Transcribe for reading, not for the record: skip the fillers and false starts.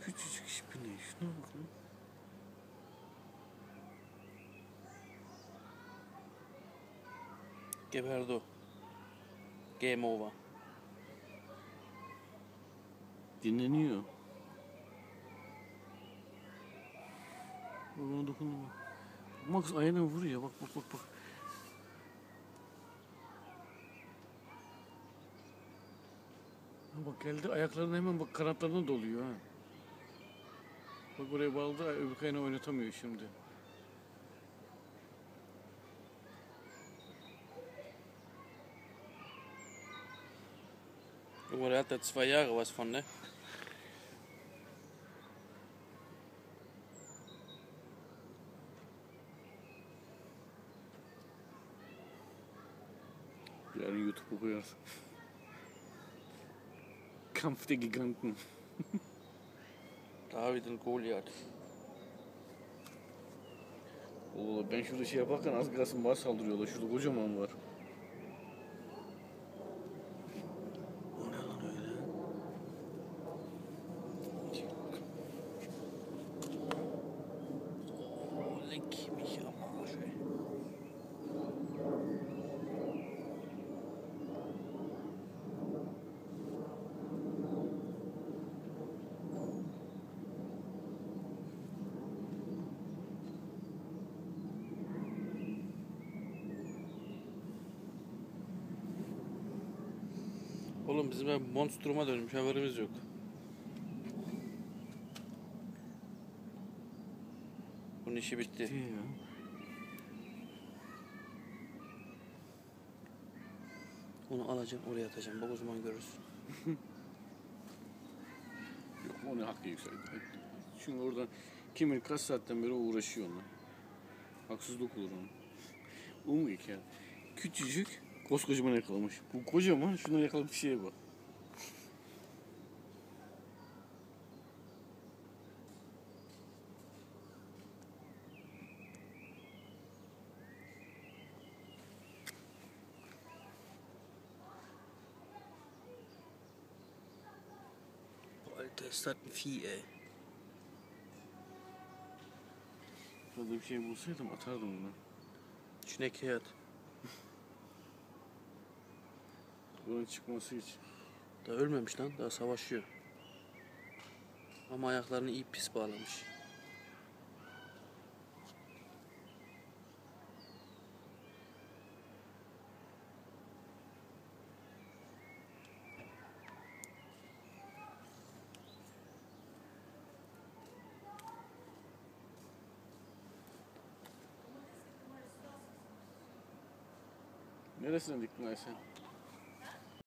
Küçücük şipine şuna bakın. Geberdi o. Game over. Dinleniyor. Ona dokunma. Max ayağına vuruyor. Bak bak bak bak. Ha bak geldi ayaklarına hemen bak kanatlarına doluyor ha. Bak oraya bağladı öbür kayana oynatamıyor şimdi. Junge, der hat da 2 Jahre was von, ne? Yarın YouTube'a koyarsın. Kampf der Giganten. David und Goliath. Oo, ben şurada şey yaparken az kalsın bana saldırıyorlar. Şurada kocaman var. O ne lan öyle? Oh, leck mich am Arsch, ey. Oğlum bizim ev monstruma dönmüş, haberimiz yok. Bunun işi bitti. Ya. Onu alacaksın, oraya atacaksın. Bak o zaman görürsün. Yok onu hakkı yükseldi. Çünkü oradan kimin kaç saatten beri uğraşıyor onunla. Haksızlık olur ona. Umuyuk ya. Küçücük koskocaman yakalamış. Bu kocaman şunu yakalamış şeye bak. Alter, ist das ein Vieh, ey. Burada bir şey bulsaydım atardım bunu. Schnecke hat. Bunun çıkması için. Daha ölmemiş lan, daha savaşıyor. Ama ayaklarını iyi pis bağlamış. Neresine diktin Aysen?